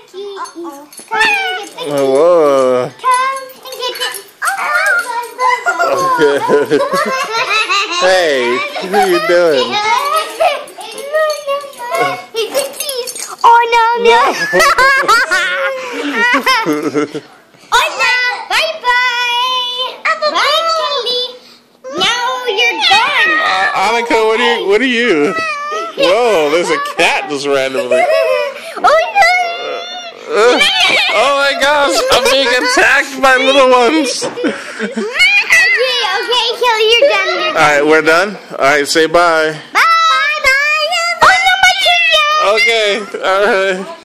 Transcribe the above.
Whoa. Hey, what are you doing? Oh no. Oh no. Bye. Bye, Kelly. Now you're done. Anika, what are you? Whoa, there's a cat just randomly. Oh my gosh, I'm being attacked by little ones. Okay, Kelly, you're done. Alright, we're done? Alright, say bye. Bye. Oh no, my Okay, alright.